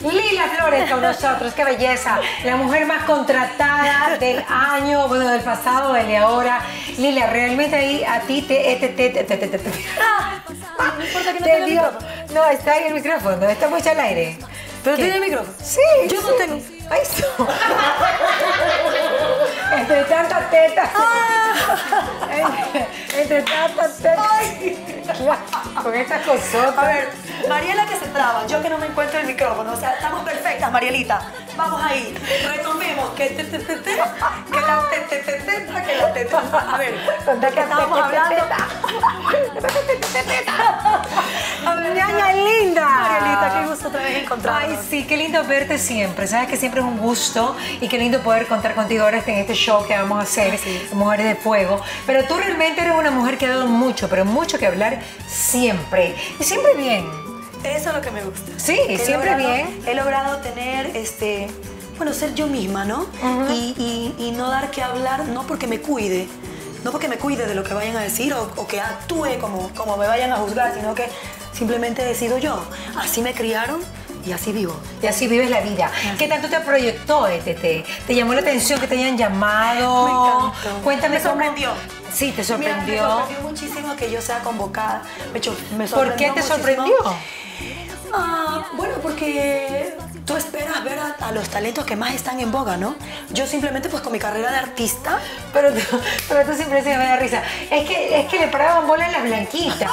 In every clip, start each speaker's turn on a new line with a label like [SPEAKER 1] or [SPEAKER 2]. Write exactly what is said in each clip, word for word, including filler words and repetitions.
[SPEAKER 1] Lila Flores con nosotros, qué belleza. La mujer más contratada del año, bueno, del pasado, del de ahora. Lila, realmente ahí a ti te... te, te, te, te, te, te.
[SPEAKER 2] No importa que no
[SPEAKER 1] te
[SPEAKER 2] tenga
[SPEAKER 1] dio,
[SPEAKER 2] micrófono.
[SPEAKER 1] No, está ahí el micrófono, está mucho al aire.
[SPEAKER 2] ¿Pero
[SPEAKER 1] ¿Qué?
[SPEAKER 2] tiene micrófono?
[SPEAKER 1] Sí.
[SPEAKER 2] Yo no
[SPEAKER 1] sí.
[SPEAKER 2] tengo.
[SPEAKER 1] Ahí está. Entre tantas tetas. Entre, entre tantas tetas. Con estas cosotas.
[SPEAKER 2] A ver, Mariela que se traba, yo que no me encuentro el micrófono. O sea, estamos perfectas, Marielita. Vamos ahí. Retomemos que te, te, te, te, que la te, te, te, te, que la te, te. A ver, ¿de qué estábamos hablando?
[SPEAKER 1] A ver, ñaña linda.
[SPEAKER 2] Marielita, qué gusto otra vez encontrarnos.
[SPEAKER 1] Ay, sí, qué lindo verte siempre. Sabes que siempre es un gusto y qué lindo poder contar contigo ahora en este show que vamos a hacer,
[SPEAKER 2] sí.
[SPEAKER 1] Mujeres de Fuego. Pero tú realmente eres una mujer que ha dado mucho, pero mucho que hablar siempre. Y siempre bien.
[SPEAKER 2] Eso es lo que me gusta.
[SPEAKER 1] Sí,
[SPEAKER 2] He
[SPEAKER 1] siempre
[SPEAKER 2] logrado,
[SPEAKER 1] bien.
[SPEAKER 2] He logrado tener, este, bueno, ser yo misma, ¿no?
[SPEAKER 1] Uh-huh.
[SPEAKER 2] y, y, y no dar que hablar, no porque me cuide, no porque me cuide de lo que vayan a decir o, o que actúe como, como me vayan a juzgar, sino que simplemente decido yo. Así me criaron y así vivo.
[SPEAKER 1] Y así vives la vida.
[SPEAKER 2] Así.
[SPEAKER 1] ¿Qué tanto te proyectó E T T? ¿Te llamó la atención que te hayan llamado?
[SPEAKER 2] Me encantó.
[SPEAKER 1] Cuéntame
[SPEAKER 2] Me sorprendió.
[SPEAKER 1] Cómo... Sí, te sorprendió.
[SPEAKER 2] Mira, me sorprendió muchísimo que yo sea convocada. Me, cho- me
[SPEAKER 1] ¿Por qué te
[SPEAKER 2] muchísimo.
[SPEAKER 1] sorprendió?
[SPEAKER 2] Ah, bueno, porque tú esperas ver a, a los talentos que más están en boga, ¿no? Yo simplemente, pues con mi carrera de artista...
[SPEAKER 1] Pero tú, pero tú siempre se me da risa. Es que, es que le paraban bola a las blanquitas.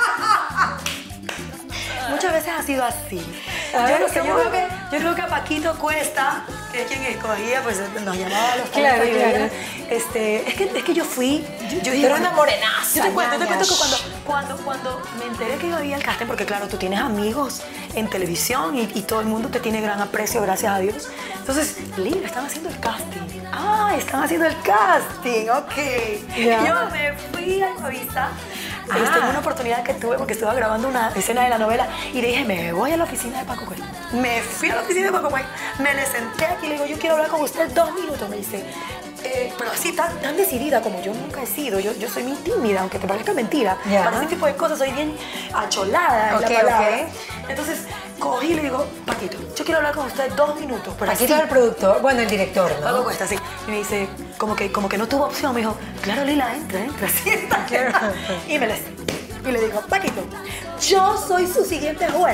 [SPEAKER 2] Muchas veces ha sido así.
[SPEAKER 1] A
[SPEAKER 2] Yo,
[SPEAKER 1] ver,
[SPEAKER 2] no sé, yo,
[SPEAKER 1] ¿cómo?
[SPEAKER 2] creo que, yo creo que a Paquito Cuesta, que es quien escogía, pues nos llamaba a los
[SPEAKER 1] Claro,
[SPEAKER 2] talentos y
[SPEAKER 1] claro.
[SPEAKER 2] veía, Este, es, que, es que yo fui... Yo, yo dije,
[SPEAKER 1] Pero una
[SPEAKER 2] bueno,
[SPEAKER 1] morenaza,
[SPEAKER 2] Yo te cuento, te
[SPEAKER 1] ñaña.
[SPEAKER 2] cuento que cuando, cuando, cuando me enteré que iba a ir al casting, porque claro, tú tienes amigos en televisión y, y todo el mundo te tiene gran aprecio, gracias a Dios. Entonces, Lila, están haciendo el casting. Ah, están haciendo el casting, ok.
[SPEAKER 1] Ya.
[SPEAKER 2] Yo me fui a Ecuavisa.
[SPEAKER 1] Ah.
[SPEAKER 2] Este, en una oportunidad que tuve porque estaba grabando una escena de la novela y le dije, me voy a la oficina de Paco Cuesta. Me fui a la oficina de Paco Cuesta, me le senté aquí y le digo, yo quiero hablar con usted dos minutos. Me dice, eh, pero así tan, tan decidida como yo nunca he sido. Yo, yo soy muy tímida, aunque te parezca mentira.
[SPEAKER 1] Ya.
[SPEAKER 2] Para ese tipo de cosas soy bien acholada,
[SPEAKER 1] Ok,
[SPEAKER 2] es la palabra.
[SPEAKER 1] ok.
[SPEAKER 2] Entonces cogí y le digo, Paquito, yo quiero hablar con usted dos minutos. Pero
[SPEAKER 1] Aquí
[SPEAKER 2] así.
[SPEAKER 1] está el productor, bueno, el director, ¿no?
[SPEAKER 2] Paco Cuesta, sí. Y me dice, como que, como que no tuvo opción. Me dijo, claro, Lila, entra, entra, siéntate.
[SPEAKER 1] Claro.
[SPEAKER 2] Y me le y le digo, Paquito, yo soy su siguiente juez.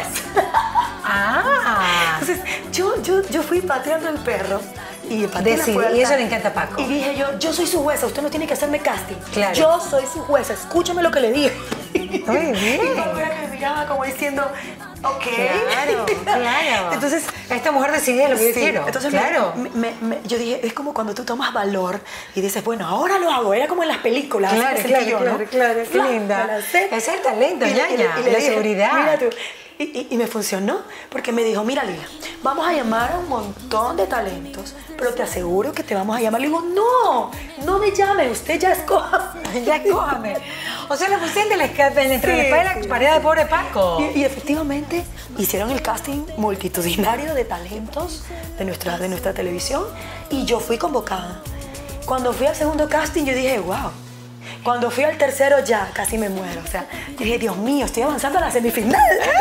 [SPEAKER 1] Ah.
[SPEAKER 2] Entonces, yo, yo, yo fui pateando el perro y pateé la
[SPEAKER 1] Decidí,
[SPEAKER 2] puerta.
[SPEAKER 1] y eso le encanta a Paco.
[SPEAKER 2] Y dije yo, yo soy su jueza, usted no tiene que hacerme casting.
[SPEAKER 1] Claro.
[SPEAKER 2] Yo soy su jueza, escúchame lo que le dije.
[SPEAKER 1] Muy bien.
[SPEAKER 2] Y Paco era que me miraba como diciendo, ok.
[SPEAKER 1] Claro, claro.
[SPEAKER 2] Entonces,
[SPEAKER 1] esta mujer decide lo que yo
[SPEAKER 2] sí,
[SPEAKER 1] quiero.
[SPEAKER 2] entonces
[SPEAKER 1] claro.
[SPEAKER 2] me, me- me- yo dije, es como cuando tú tomas valor y dices, bueno, ahora lo hago. Era como en las películas. así
[SPEAKER 1] Claro,
[SPEAKER 2] me sentí
[SPEAKER 1] claro,
[SPEAKER 2] yo,
[SPEAKER 1] claro,
[SPEAKER 2] ¿no?
[SPEAKER 1] claro, qué
[SPEAKER 2] Fla,
[SPEAKER 1] linda.
[SPEAKER 2] me lancé.
[SPEAKER 1] Es el talento,
[SPEAKER 2] Y le- y le-
[SPEAKER 1] ñaña,
[SPEAKER 2] y le
[SPEAKER 1] la
[SPEAKER 2] dije,
[SPEAKER 1] seguridad.
[SPEAKER 2] Mira tú. Y, y- y me funcionó, porque me dijo, mira Lila, vamos a llamar a un montón de talentos, pero te aseguro que te vamos a llamar. Le digo, no, no me llame, usted ya escoja.
[SPEAKER 1] Ya escójame. O sea, la pusiste en la escapa, entre la
[SPEAKER 2] Sí,
[SPEAKER 1] espalda y la
[SPEAKER 2] sí.
[SPEAKER 1] pared de pobre Paco.
[SPEAKER 2] Y, y efectivamente hicieron el casting multitudinario de talentos de nuestra, de nuestra televisión y yo fui convocada. Cuando fui al segundo casting yo dije, wow. Cuando fui al tercero ya casi me muero. O sea, yo dije, Dios mío, estoy avanzando a la semifinal.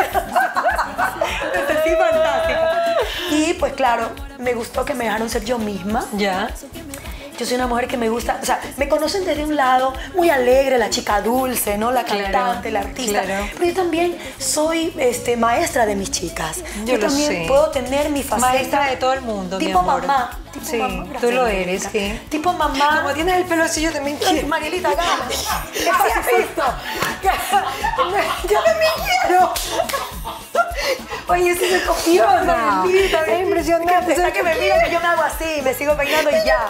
[SPEAKER 2] Me sentí fantástica. Y pues claro, me gustó que me dejaron ser yo misma.
[SPEAKER 1] Ya.
[SPEAKER 2] Yo soy una mujer que me gusta, o sea, me conocen desde un lado muy alegre, la chica dulce, ¿no? La
[SPEAKER 1] Claro,
[SPEAKER 2] cantante, la artista.
[SPEAKER 1] claro.
[SPEAKER 2] Pero yo también soy este, maestra de mis chicas.
[SPEAKER 1] Yo lo
[SPEAKER 2] también
[SPEAKER 1] sé.
[SPEAKER 2] puedo tener mi faceta.
[SPEAKER 1] Maestra de todo el mundo, mi
[SPEAKER 2] Tipo
[SPEAKER 1] amor.
[SPEAKER 2] mamá. Tipo
[SPEAKER 1] Sí,
[SPEAKER 2] mamá.
[SPEAKER 1] tú
[SPEAKER 2] Gracias,
[SPEAKER 1] lo
[SPEAKER 2] Marielita.
[SPEAKER 1] eres, sí.
[SPEAKER 2] Tipo mamá.
[SPEAKER 1] Como tienes el pelo así, yo también
[SPEAKER 2] Ay,
[SPEAKER 1] quiero.
[SPEAKER 2] Marielita, gana.
[SPEAKER 1] ¿Qué has visto? Yo también quiero. Oye, ese se copió,
[SPEAKER 2] Marielita,
[SPEAKER 1] Es impresionante.
[SPEAKER 2] Está que me mira que yo me hago así, me sigo peinando y ya.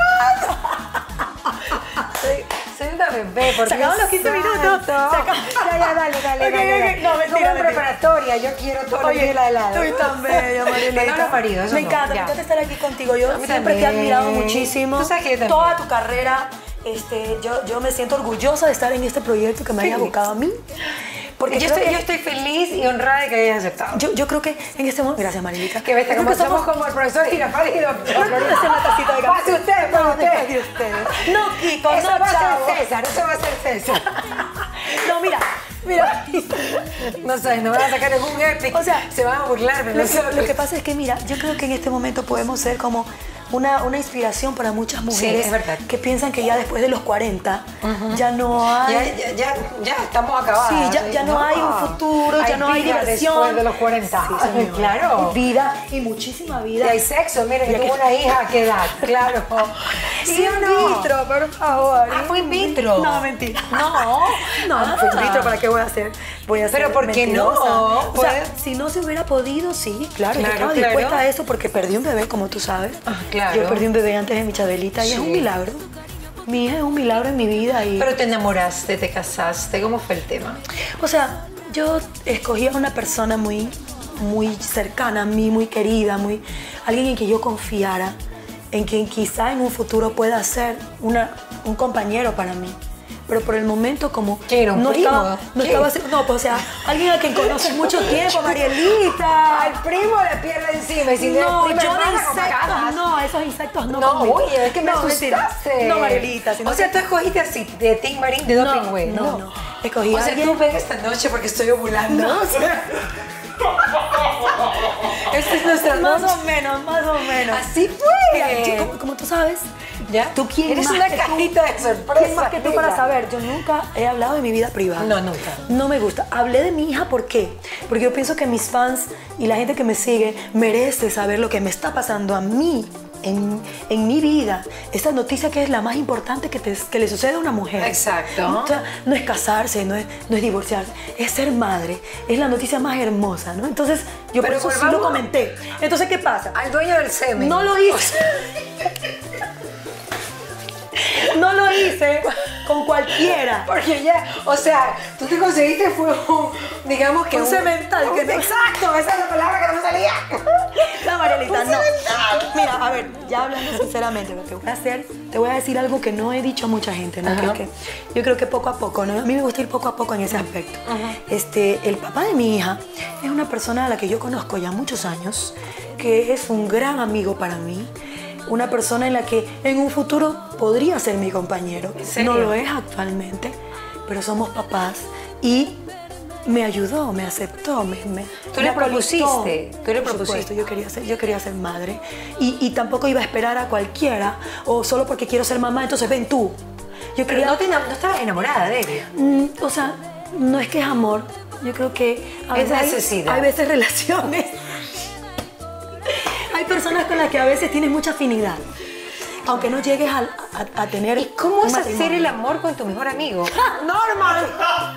[SPEAKER 1] Soy, soy una bebé, porque
[SPEAKER 2] Se acaban los quince minutos. Se acaban.
[SPEAKER 1] Ya, ya, dale, dale,
[SPEAKER 2] Ok,
[SPEAKER 1] dale,
[SPEAKER 2] ok,
[SPEAKER 1] dale.
[SPEAKER 2] no, mentira,
[SPEAKER 1] Somos
[SPEAKER 2] mentira.
[SPEAKER 1] preparatoria, yo quiero todo lo que es la helada.
[SPEAKER 2] Tú tan bella, Marielita.
[SPEAKER 1] Pero no los maridos, eso
[SPEAKER 2] Me
[SPEAKER 1] no,
[SPEAKER 2] encanta, me
[SPEAKER 1] ya.
[SPEAKER 2] encanta estar aquí contigo. Yo
[SPEAKER 1] A mí
[SPEAKER 2] siempre te he
[SPEAKER 1] también.
[SPEAKER 2] admirado muchísimo.
[SPEAKER 1] Tú sabes que yo también.
[SPEAKER 2] Toda tu carrera, este, yo, yo me siento orgullosa de estar en este proyecto que me
[SPEAKER 1] Sí.
[SPEAKER 2] haya abocado a mí. Porque
[SPEAKER 1] yo,
[SPEAKER 2] creo
[SPEAKER 1] estoy,
[SPEAKER 2] que-
[SPEAKER 1] yo estoy feliz y honrada de que hayas aceptado.
[SPEAKER 2] Yo, yo creo que en este momento... Gracias, Marilita.
[SPEAKER 1] Que vete,
[SPEAKER 2] Creo
[SPEAKER 1] como
[SPEAKER 2] que
[SPEAKER 1] somos como el profesor Girafales y doctor.
[SPEAKER 2] Yo creo que hacer una tacita de café.
[SPEAKER 1] Pase usted,
[SPEAKER 2] No,
[SPEAKER 1] pase
[SPEAKER 2] después
[SPEAKER 1] usted.
[SPEAKER 2] de ustedes. No, Kiko,
[SPEAKER 1] Eso
[SPEAKER 2] no,
[SPEAKER 1] va a
[SPEAKER 2] chavo.
[SPEAKER 1] ser César, eso va a ser César.
[SPEAKER 2] No, mira, Mira,
[SPEAKER 1] no sé, no van a sacar ningún epic.
[SPEAKER 2] O sea,
[SPEAKER 1] se van a burlar de
[SPEAKER 2] lo que,
[SPEAKER 1] nosotros.
[SPEAKER 2] lo que pasa es que, mira, yo creo que en este momento podemos ser como una, una inspiración para muchas mujeres
[SPEAKER 1] Sí, es verdad.
[SPEAKER 2] que piensan que ya después de los cuarenta uh-huh. ya no hay...
[SPEAKER 1] Ya, ya, ya, ya estamos acabadas.
[SPEAKER 2] Sí, ya, ya no, no hay un futuro,
[SPEAKER 1] hay
[SPEAKER 2] ya no hay diversión.
[SPEAKER 1] Después de los cuarenta.
[SPEAKER 2] Sí, señor.
[SPEAKER 1] Claro.
[SPEAKER 2] Vida y muchísima vida.
[SPEAKER 1] Y hay sexo, miren, que tuvo una hija a qué edad, claro.
[SPEAKER 2] ¿Sí o no? In vitro, por favor.
[SPEAKER 1] Ah, fue in vitro.
[SPEAKER 2] No, mentira.
[SPEAKER 1] No.
[SPEAKER 2] No,
[SPEAKER 1] ah.
[SPEAKER 2] no fue in vitro, ¿para qué voy a hacer? Voy a
[SPEAKER 1] Pero ¿por qué no?
[SPEAKER 2] O pues... sea, si no se hubiera podido, sí, claro. claro yo estaba claro. dispuesta a eso porque perdí un bebé, como tú sabes.
[SPEAKER 1] Ah, claro.
[SPEAKER 2] Yo perdí un bebé antes de mi Chabelita y sí. es un milagro. Mi hija es un milagro en mi vida. Y...
[SPEAKER 1] Pero te enamoraste, te casaste, ¿cómo fue el tema?
[SPEAKER 2] O sea, yo escogí a una persona muy, muy cercana a mí, muy querida, muy, alguien en quien yo confiara, en quien quizá en un futuro pueda ser una, un compañero para mí. Pero por el momento como
[SPEAKER 1] ¿Qué,
[SPEAKER 2] no
[SPEAKER 1] primo?
[SPEAKER 2] estaba, no
[SPEAKER 1] ¿Qué?
[SPEAKER 2] estaba, no, pues, o sea, alguien a quien conoces mucho tiempo, Marielita.
[SPEAKER 1] Al primo le pierde encima y si
[SPEAKER 2] no,
[SPEAKER 1] le
[SPEAKER 2] yo de insectos, no, esos insectos no.
[SPEAKER 1] No,
[SPEAKER 2] conmigo.
[SPEAKER 1] oye, es que me
[SPEAKER 2] no,
[SPEAKER 1] asustaste.
[SPEAKER 2] No, Marielita.
[SPEAKER 1] O sea, tú escogiste así, de Team Marín, de Doping Way.
[SPEAKER 2] No, no, no. Escogí
[SPEAKER 1] o
[SPEAKER 2] a
[SPEAKER 1] sea,
[SPEAKER 2] alguien...
[SPEAKER 1] tú ven esta noche porque estoy ovulando. No, o sea... Esta es nuestra
[SPEAKER 2] Más
[SPEAKER 1] noche.
[SPEAKER 2] o menos, más o menos.
[SPEAKER 1] Así fue.
[SPEAKER 2] Mira, yo, como, como tú sabes,
[SPEAKER 1] ¿ya?
[SPEAKER 2] ¿Tú quién
[SPEAKER 1] Eres
[SPEAKER 2] más
[SPEAKER 1] una
[SPEAKER 2] que
[SPEAKER 1] cajita
[SPEAKER 2] tú?
[SPEAKER 1] de sorpresa.
[SPEAKER 2] ¿Quién más que tú para saber? Yo nunca he hablado de mi vida privada.
[SPEAKER 1] No, nunca.
[SPEAKER 2] No me gusta. Hablé de mi hija, ¿por qué? Porque yo pienso que mis fans y la gente que me sigue merece saber lo que me está pasando a mí. En, en mi vida, esta noticia que es la más importante que, te, que le sucede a una mujer.
[SPEAKER 1] Exacto.
[SPEAKER 2] O sea, no es casarse, no es, no es divorciarse, es ser madre. Es la noticia más hermosa, ¿no? Entonces, yo
[SPEAKER 1] Pero
[SPEAKER 2] por eso sí lo comenté. Entonces, ¿qué pasa?
[SPEAKER 1] Al dueño del semen.
[SPEAKER 2] No lo hice. No lo hice con cualquiera.
[SPEAKER 1] Porque ya, o sea, tú te conseguiste fue un, digamos que
[SPEAKER 2] un, un cemental.
[SPEAKER 1] Un,
[SPEAKER 2] que no,
[SPEAKER 1] exacto, esa es la palabra que no me salía.
[SPEAKER 2] La Marielita,
[SPEAKER 1] un
[SPEAKER 2] no.
[SPEAKER 1] Cemental.
[SPEAKER 2] Mira, a ver, ya hablando sinceramente, te voy a hacer, te voy a decir algo que no he dicho a mucha gente, ¿no? Que, que, yo creo que poco a poco, ¿no? A mí me gusta ir poco a poco en ese aspecto. Uh-huh. Este, el papá de mi hija es una persona a la que yo conozco ya muchos años, que es un gran amigo para mí. Una persona en la que en un futuro podría ser mi compañero. No lo es actualmente, pero somos papás y me ayudó, me aceptó, me, me
[SPEAKER 1] Tú
[SPEAKER 2] me
[SPEAKER 1] le propusiste, tú le
[SPEAKER 2] Por
[SPEAKER 1] propusiste.
[SPEAKER 2] supuesto, yo quería ser, yo quería ser madre y, y tampoco iba a esperar a cualquiera o solo porque quiero ser mamá, entonces ven tú. Yo quería,
[SPEAKER 1] pero no, te, no estabas enamorada de él.
[SPEAKER 2] Mm, o sea, no es que es amor, yo creo que a
[SPEAKER 1] es
[SPEAKER 2] veces
[SPEAKER 1] necesidad.
[SPEAKER 2] Hay, hay veces relaciones. Hay personas con las que a veces tienes mucha afinidad. Aunque no llegues a, a, a tener.
[SPEAKER 1] ¿Y cómo es
[SPEAKER 2] matrimonio?
[SPEAKER 1] hacer el amor con tu mejor amigo? ¡Norman!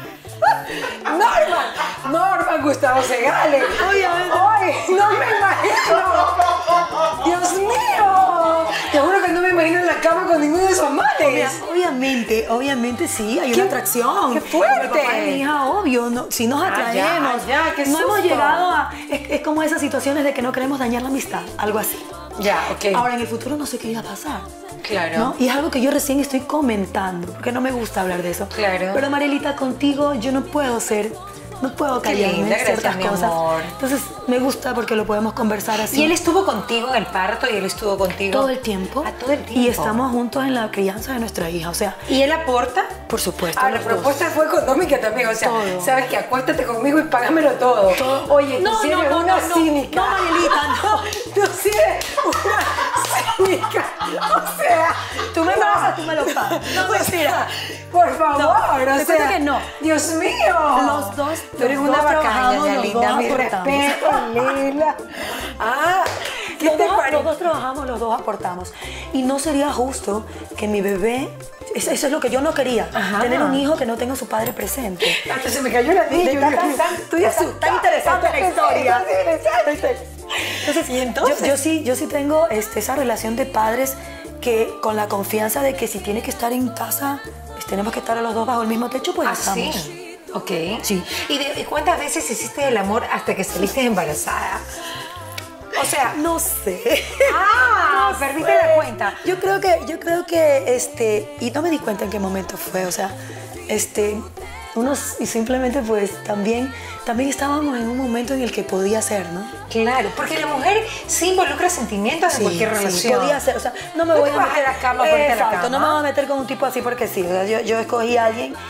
[SPEAKER 1] ¡Norman! ¡Norman Gustavo Segales!
[SPEAKER 2] Obviamente.
[SPEAKER 1] ¡Ay! ¡No me imagino! ¡Dios mío! Te juro que no me imagino en la cama con ninguno de esos males.
[SPEAKER 2] Obviamente, obviamente sí, hay
[SPEAKER 1] ¿Qué,
[SPEAKER 2] una atracción.
[SPEAKER 1] ¡Qué fuerte!
[SPEAKER 2] El papá de mi hija, obvio, no, si nos atraemos.
[SPEAKER 1] Ah, ya, ya, qué
[SPEAKER 2] no
[SPEAKER 1] susto.
[SPEAKER 2] hemos llegado a. Es, es como esas situaciones de que no queremos dañar la amistad, algo así.
[SPEAKER 1] Ya, ok.
[SPEAKER 2] Ahora, en el futuro no sé qué iba a pasar.
[SPEAKER 1] Claro.
[SPEAKER 2] ¿No? Y es algo que yo recién estoy comentando, porque no me gusta hablar de eso.
[SPEAKER 1] Claro.
[SPEAKER 2] Pero Marielita, contigo yo no puedo ser, no puedo callarme en ciertas
[SPEAKER 1] mi
[SPEAKER 2] cosas.
[SPEAKER 1] amor.
[SPEAKER 2] Entonces, me gusta porque lo podemos conversar así.
[SPEAKER 1] ¿Y él estuvo contigo en el parto y él estuvo contigo?
[SPEAKER 2] Todo el tiempo.
[SPEAKER 1] Ah, todo el tiempo.
[SPEAKER 2] Y estamos juntos en la crianza de nuestra hija, o sea.
[SPEAKER 1] ¿Y él aporta?
[SPEAKER 2] Por supuesto.
[SPEAKER 1] Ah, la propuesta fue económica también, o sea,
[SPEAKER 2] todo.
[SPEAKER 1] sabes que acuéstate conmigo y págamelo todo.
[SPEAKER 2] todo.
[SPEAKER 1] Oye,
[SPEAKER 2] no,
[SPEAKER 1] tú sí
[SPEAKER 2] no,
[SPEAKER 1] eres
[SPEAKER 2] no,
[SPEAKER 1] una
[SPEAKER 2] no,
[SPEAKER 1] cínica.
[SPEAKER 2] No, Marielita, no.
[SPEAKER 1] Tú sí eres una cínica. O sea,
[SPEAKER 2] tú me pasas, tú me lo pagas. No, mentira.
[SPEAKER 1] Por favor,
[SPEAKER 2] no,
[SPEAKER 1] o sea,
[SPEAKER 2] que no.
[SPEAKER 1] Dios mío.
[SPEAKER 2] Los dos,
[SPEAKER 1] tú eres
[SPEAKER 2] los
[SPEAKER 1] una
[SPEAKER 2] dos
[SPEAKER 1] bacana,
[SPEAKER 2] los
[SPEAKER 1] Linda,
[SPEAKER 2] dos
[SPEAKER 1] mi
[SPEAKER 2] aportamos.
[SPEAKER 1] respeto, Lila. Ah, ¿qué
[SPEAKER 2] los
[SPEAKER 1] te
[SPEAKER 2] dos,
[SPEAKER 1] parece?
[SPEAKER 2] Los dos trabajamos, los dos aportamos. Y no sería justo que mi bebé, eso, eso es lo que yo no quería,
[SPEAKER 1] Ajá.
[SPEAKER 2] tener un hijo que no tenga a su padre presente.
[SPEAKER 1] Hasta se me cayó la niña.
[SPEAKER 2] Está tan, tan, tan, tan interesante la historia. Entonces,
[SPEAKER 1] ¿Y entonces?
[SPEAKER 2] Yo, yo sí, yo sí tengo este, esa relación de padres que con la confianza de que si tiene que estar en casa, pues tenemos que estar los dos bajo el mismo techo, pues
[SPEAKER 1] ¿Ah,
[SPEAKER 2] estamos.
[SPEAKER 1] sí? Ok.
[SPEAKER 2] Sí.
[SPEAKER 1] ¿Y, de, ¿Y cuántas veces hiciste el amor hasta que saliste embarazada? O sea,
[SPEAKER 2] no sé.
[SPEAKER 1] Ah,
[SPEAKER 2] no
[SPEAKER 1] perdiste
[SPEAKER 2] sé.
[SPEAKER 1] la cuenta.
[SPEAKER 2] Yo creo que, yo creo que, este, y no me di cuenta en qué momento fue, o sea, este, unos, y simplemente pues también, también estábamos en un momento en el que podía ser, ¿no?
[SPEAKER 1] Claro, porque la mujer sí involucra sentimientos en cualquier relación.
[SPEAKER 2] Sí, podía ser, o sea, no me
[SPEAKER 1] No
[SPEAKER 2] voy
[SPEAKER 1] te
[SPEAKER 2] a
[SPEAKER 1] vas
[SPEAKER 2] meter
[SPEAKER 1] a la cama, ponerte a la
[SPEAKER 2] exacto,
[SPEAKER 1] cama.
[SPEAKER 2] no me voy a meter con un tipo así porque sí, o sea, yo, yo escogí a alguien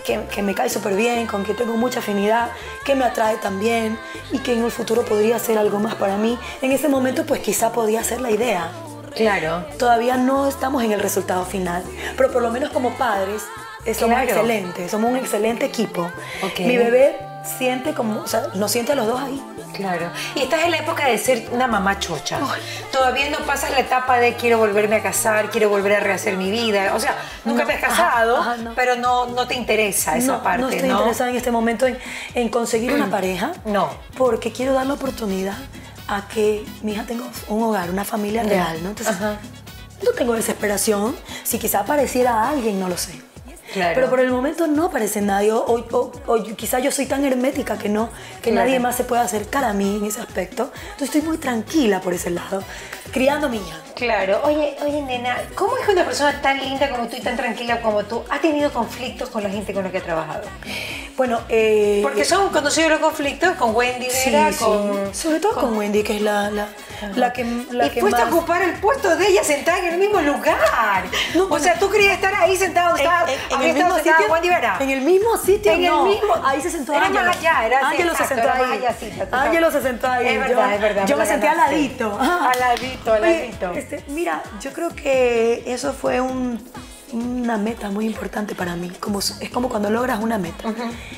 [SPEAKER 2] que, que me cae súper bien, con quien tengo mucha afinidad, que me atrae también y que en el futuro podría hacer algo más para mí. En ese momento, pues quizá podía ser la idea.
[SPEAKER 1] Claro.
[SPEAKER 2] Todavía no estamos en el resultado final, pero por lo menos como padres eh, somos
[SPEAKER 1] Claro.
[SPEAKER 2] excelentes, somos un excelente equipo.
[SPEAKER 1] Ok.
[SPEAKER 2] Mi bebé siente como, o sea, nos siente a los dos ahí.
[SPEAKER 1] Claro. Y estás en la época de ser una mamá chocha. Todavía no pasas la etapa de quiero volverme a casar, quiero volver a rehacer mi vida. O sea, nunca
[SPEAKER 2] No,
[SPEAKER 1] te has
[SPEAKER 2] ajá,
[SPEAKER 1] casado,
[SPEAKER 2] ajá, no.
[SPEAKER 1] pero no, no te interesa esa
[SPEAKER 2] no,
[SPEAKER 1] parte,
[SPEAKER 2] no estoy
[SPEAKER 1] ¿no?
[SPEAKER 2] interesada en este momento en, en conseguir una pareja.
[SPEAKER 1] No.
[SPEAKER 2] Porque quiero dar la oportunidad a que mi hija tenga un hogar, una familia
[SPEAKER 1] Ya.
[SPEAKER 2] real, ¿no? Entonces,
[SPEAKER 1] Ajá.
[SPEAKER 2] no tengo desesperación. Si quizá apareciera alguien, no lo sé.
[SPEAKER 1] Claro.
[SPEAKER 2] Pero por el momento no aparece nadie. O, o, o, o quizá yo soy tan hermética que no, que
[SPEAKER 1] Claro.
[SPEAKER 2] nadie más se pueda acercar a mí en ese aspecto. Entonces estoy muy tranquila por ese lado, criando a mi hija.
[SPEAKER 1] Claro. Oye, oye, nena, ¿cómo es que una persona tan linda como tú y tan tranquila como tú ha tenido conflictos con la gente con la que ha trabajado?
[SPEAKER 2] Bueno, eh,
[SPEAKER 1] Porque son conocidos los conflictos con Wendy
[SPEAKER 2] sí,
[SPEAKER 1] Vera,
[SPEAKER 2] sí.
[SPEAKER 1] con...
[SPEAKER 2] Sobre todo con, Wendy, que es la, la, la que, la
[SPEAKER 1] y
[SPEAKER 2] que
[SPEAKER 1] fuiste
[SPEAKER 2] más...
[SPEAKER 1] a ocupar el puesto de ella sentada en el mismo lugar.
[SPEAKER 2] No,
[SPEAKER 1] o
[SPEAKER 2] bueno.
[SPEAKER 1] sea, tú querías estar ahí sentada donde estaba,
[SPEAKER 2] en, en- en
[SPEAKER 1] había
[SPEAKER 2] el mismo
[SPEAKER 1] estado sentada
[SPEAKER 2] sitio,
[SPEAKER 1] Wendy Vera.
[SPEAKER 2] en el mismo sitio,
[SPEAKER 1] En el
[SPEAKER 2] no.
[SPEAKER 1] mismo-
[SPEAKER 2] Ahí se sentó
[SPEAKER 1] Era
[SPEAKER 2] Ángelo.
[SPEAKER 1] más allá, era así,
[SPEAKER 2] Ángelo se
[SPEAKER 1] exacto,
[SPEAKER 2] sentó
[SPEAKER 1] era
[SPEAKER 2] ahí.
[SPEAKER 1] más allácita, tú sabes.
[SPEAKER 2] Ángelo se sentó ahí.
[SPEAKER 1] Es
[SPEAKER 2] Yo-
[SPEAKER 1] verdad, es verdad,
[SPEAKER 2] Yo
[SPEAKER 1] me
[SPEAKER 2] me
[SPEAKER 1] la
[SPEAKER 2] senté al
[SPEAKER 1] ganaste.
[SPEAKER 2] ladito.
[SPEAKER 1] Al ladito, al
[SPEAKER 2] Oye,
[SPEAKER 1] ladito.
[SPEAKER 2] este, mira, yo creo que eso fue un, una meta muy importante para mí. Como, es como cuando logras una meta.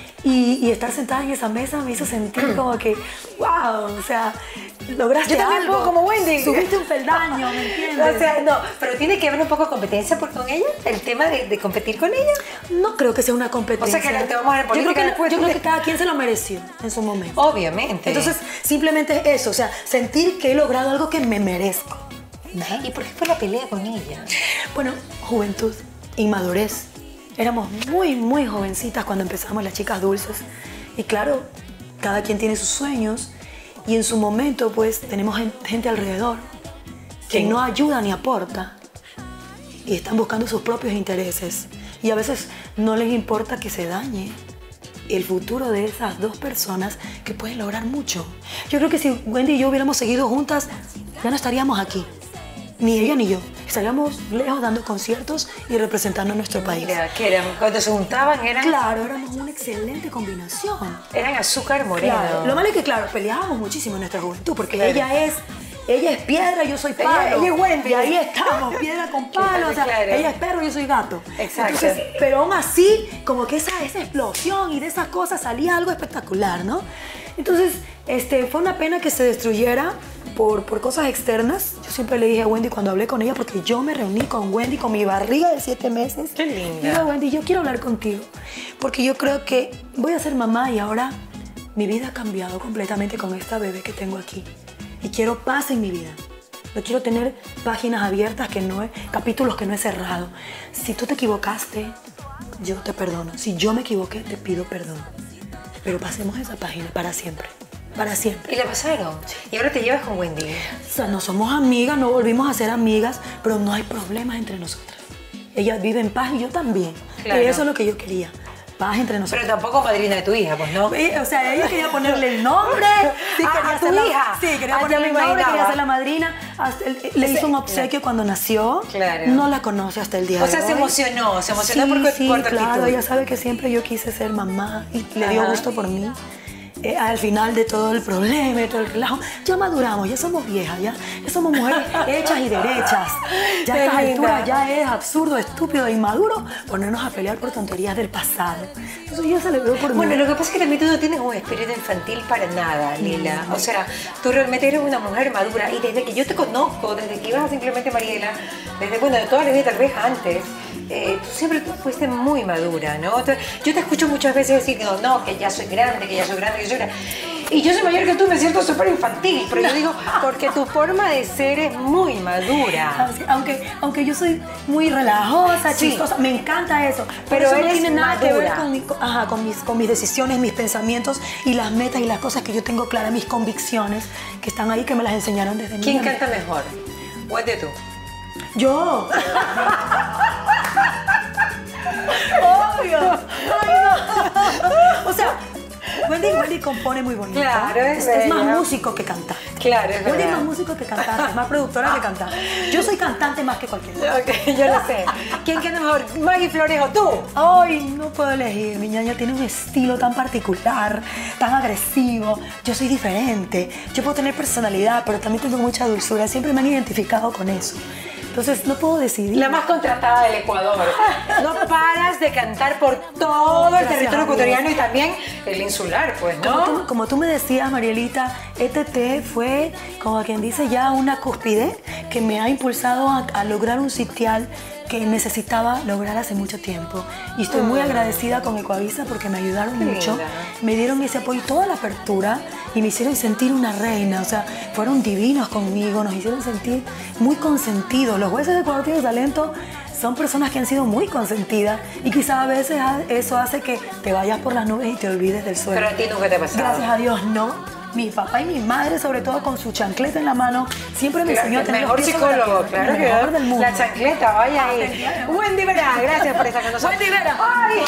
[SPEAKER 2] Y, y estar sentada en esa mesa me hizo sentir como que, wow, o sea, lograste
[SPEAKER 1] Yo también
[SPEAKER 2] algo.
[SPEAKER 1] puedo como Wendy.
[SPEAKER 2] Subiste un peldaño, ¿me entiendes?
[SPEAKER 1] O sea, no, pero tiene que haber un poco de competencia por con ella, el tema de, de competir con ella.
[SPEAKER 2] No creo que sea una competencia.
[SPEAKER 1] O sea, que te vamos a ver
[SPEAKER 2] yo creo
[SPEAKER 1] política
[SPEAKER 2] que,
[SPEAKER 1] después.
[SPEAKER 2] yo creo que cada quien se lo mereció en su momento.
[SPEAKER 1] Obviamente.
[SPEAKER 2] Entonces, simplemente es eso, o sea, sentir que he logrado algo que me merezco. ¿no?
[SPEAKER 1] ¿y por qué fue la pelea con ella?
[SPEAKER 2] Bueno, juventud, inmadurez. Éramos muy, muy jovencitas cuando empezamos las chicas dulces. Y claro, cada quien tiene sus sueños y en su momento, pues, tenemos gen- gente alrededor que
[SPEAKER 1] ¿Quién?
[SPEAKER 2] no ayuda ni aporta y están buscando sus propios intereses. Y a veces no les importa que se dañe el futuro de esas dos personas que pueden lograr mucho. Yo creo que si Wendy y yo hubiéramos seguido juntas, ya no estaríamos aquí. Ni ella ni yo. Estaríamos lejos dando conciertos y representando a nuestro país.
[SPEAKER 1] Mira, que eran, cuando se juntaban eran,
[SPEAKER 2] Claro, éramos una excelente combinación.
[SPEAKER 1] eran azúcar moreno.
[SPEAKER 2] Claro. Lo malo es que, claro, peleábamos muchísimo en nuestra juventud, porque
[SPEAKER 1] Claro.
[SPEAKER 2] ella es, ella es piedra, yo soy
[SPEAKER 1] Ella-
[SPEAKER 2] palo.
[SPEAKER 1] ella es Wendy.
[SPEAKER 2] Y ahí estamos, piedra con palo. O sea,
[SPEAKER 1] Claro.
[SPEAKER 2] ella es perro, yo soy gato.
[SPEAKER 1] Exacto.
[SPEAKER 2] Entonces, pero aún así, como que esa, esa explosión y de esas cosas salía algo espectacular, ¿no? Entonces, este, fue una pena que se destruyera por, por cosas externas. Yo siempre le dije a Wendy cuando hablé con ella, porque yo me reuní con Wendy con mi barriga de siete meses.
[SPEAKER 1] Qué linda.
[SPEAKER 2] Y digo, Wendy, yo quiero hablar contigo, porque yo creo que voy a ser mamá y ahora mi vida ha cambiado completamente con esta bebé que tengo aquí. Y quiero paz en mi vida. No quiero tener páginas abiertas, que no he, capítulos que no he cerrado. Si tú te equivocaste, yo te perdono. Si yo me equivoqué, te pido perdón. Pero pasemos esa página para siempre. Para siempre.
[SPEAKER 1] Y la pasaron. Y ahora te llevas con Wendy.
[SPEAKER 2] O sea, no somos amigas, no volvimos a ser amigas, pero no hay problemas entre nosotras. Ella vive en paz y yo también.
[SPEAKER 1] Claro.
[SPEAKER 2] Y eso es lo que yo quería. Paz entre nosotros.
[SPEAKER 1] Pero tampoco madrina de tu hija, pues, ¿no?
[SPEAKER 2] Eh, O sea, ella quería ponerle el nombre. Sí,
[SPEAKER 1] Ah,
[SPEAKER 2] quería
[SPEAKER 1] ¿a tu
[SPEAKER 2] ser la-
[SPEAKER 1] hija?
[SPEAKER 2] Sí, quería
[SPEAKER 1] Ah, ya
[SPEAKER 2] ponerle
[SPEAKER 1] me
[SPEAKER 2] el nombre,
[SPEAKER 1] imaginaba.
[SPEAKER 2] quería ser la madrina. Hasta el- le
[SPEAKER 1] Ese-
[SPEAKER 2] hizo un obsequio cuando nació.
[SPEAKER 1] Claro.
[SPEAKER 2] No la conoce hasta el día
[SPEAKER 1] O
[SPEAKER 2] de
[SPEAKER 1] sea,
[SPEAKER 2] hoy.
[SPEAKER 1] se emocionó, se emocionó
[SPEAKER 2] sí,
[SPEAKER 1] por-
[SPEAKER 2] sí,
[SPEAKER 1] por tu
[SPEAKER 2] claro,
[SPEAKER 1] actitud.
[SPEAKER 2] ella sabe que siempre yo quise ser mamá y le dio
[SPEAKER 1] Ajá.
[SPEAKER 2] gusto por mí. Eh, al final de todo el problema, de todo el relajo, ya maduramos, ya somos viejas, ya, ya somos mujeres hechas y derechas. Ya a
[SPEAKER 1] Qué
[SPEAKER 2] estas
[SPEAKER 1] linda.
[SPEAKER 2] alturas ya es absurdo, estúpido e inmaduro ponernos a pelear por tonterías del pasado. Eso ya se le veo por
[SPEAKER 1] Bueno,
[SPEAKER 2] mí.
[SPEAKER 1] lo que pasa es que también tú no tienes un espíritu infantil para nada, Lila. O sea, tú realmente eres una mujer madura y desde que yo te conozco, desde que ibas a Simplemente Mariela, desde, bueno, de toda la vida, tal vez antes, eh, tú siempre tú fuiste muy madura, ¿no? Tú- Yo te escucho muchas veces decir que no, no, que ya soy grande, que ya soy grande, que soy grande. Y yo soy mayor que tú, me siento súper infantil, pero yo digo, porque tu forma de ser es muy madura.
[SPEAKER 2] Así, Aunque, aunque yo soy muy relajosa,
[SPEAKER 1] Sí.
[SPEAKER 2] chistosa, me encanta eso. Por
[SPEAKER 1] Pero
[SPEAKER 2] eso no
[SPEAKER 1] eres
[SPEAKER 2] tiene nada que ver
[SPEAKER 1] madura.
[SPEAKER 2] con, mi- con- ajá, con, mis, con mis decisiones, mis pensamientos y las metas y las cosas que yo tengo claras, mis convicciones que están ahí, que me las enseñaron desde niña.
[SPEAKER 1] ¿Quién canta mejor? Wendy o tú.
[SPEAKER 2] Yo. Obvio. Ay, no. O sea, Wendy, Wendy compone muy bonito.
[SPEAKER 1] Claro, es
[SPEAKER 2] es, es más
[SPEAKER 1] bella.
[SPEAKER 2] músico que cantante.
[SPEAKER 1] Claro, es
[SPEAKER 2] Wendy
[SPEAKER 1] verdad.
[SPEAKER 2] es más músico que cantante, es más productora que cantante. Yo soy cantante más que cualquiera.
[SPEAKER 1] Ok, yo lo sé. ¿Quién canta mejor, Maggie Flores o tú?
[SPEAKER 2] Ay, no puedo elegir. Mi ñaña tiene un estilo tan particular, tan agresivo. Yo soy diferente. Yo puedo tener personalidad, pero también tengo mucha dulzura. Siempre me han identificado con eso. Entonces, no puedo decidir.
[SPEAKER 1] La más contratada del Ecuador. No paras de cantar por todo el
[SPEAKER 2] Gracias
[SPEAKER 1] territorio
[SPEAKER 2] a Dios.
[SPEAKER 1] ecuatoriano y también el insular, pues,
[SPEAKER 2] Como
[SPEAKER 1] ¿no?
[SPEAKER 2] tú, como tú me decías, Marielita, E T T fue, como quien dice, ya una cúspide que me ha impulsado a, a lograr un sitial que necesitaba lograr hace mucho tiempo. Y estoy muy agradecida con Ecuavisa porque me ayudaron
[SPEAKER 1] Qué
[SPEAKER 2] mucho,
[SPEAKER 1] linda.
[SPEAKER 2] me dieron ese apoyo, toda la apertura y me hicieron sentir una reina. O sea, fueron divinos conmigo, nos hicieron sentir muy consentidos. Los jueces de Ecuador Tiene Talento son personas que han sido muy consentidas y quizás a veces eso hace que te vayas por las nubes y te olvides del suelo.
[SPEAKER 1] Pero a ti nunca te ha pasado.
[SPEAKER 2] Gracias a Dios, no. Mi papá y mi madre, sobre todo con su chancleta en la mano, siempre me
[SPEAKER 1] Claro,
[SPEAKER 2] enseñó a
[SPEAKER 1] el
[SPEAKER 2] tener
[SPEAKER 1] mejor
[SPEAKER 2] los pies sobre la
[SPEAKER 1] psicólogo,
[SPEAKER 2] tierra.
[SPEAKER 1] claro
[SPEAKER 2] El
[SPEAKER 1] que
[SPEAKER 2] mejor del mundo.
[SPEAKER 1] la chancleta, vaya ahí.
[SPEAKER 2] Claro.
[SPEAKER 1] Wendy Vera, gracias por estar con nosotros.
[SPEAKER 2] Wendy Vera.
[SPEAKER 1] Ay.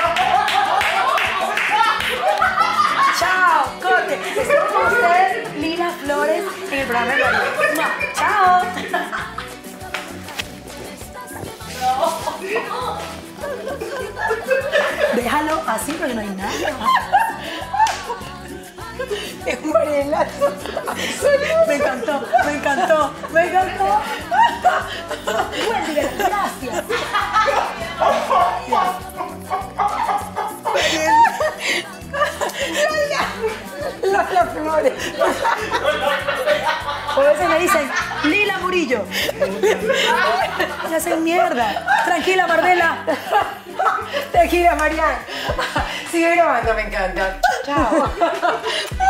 [SPEAKER 2] Chao, corte. Estuvo con usted, Lila Flores, en el programa de María. Chao. Déjalo así porque no hay nada.
[SPEAKER 1] Es un marielazo.
[SPEAKER 2] Me encantó, me encantó, me encantó. Wendy Vera, gracias.
[SPEAKER 1] Lola Flores.
[SPEAKER 2] O a veces me dicen, Lila Murillo. Me hacen mierda. Tranquila, Marbella.
[SPEAKER 1] Tranquila, Mariana. Sigue grabando, me encanta. Chao.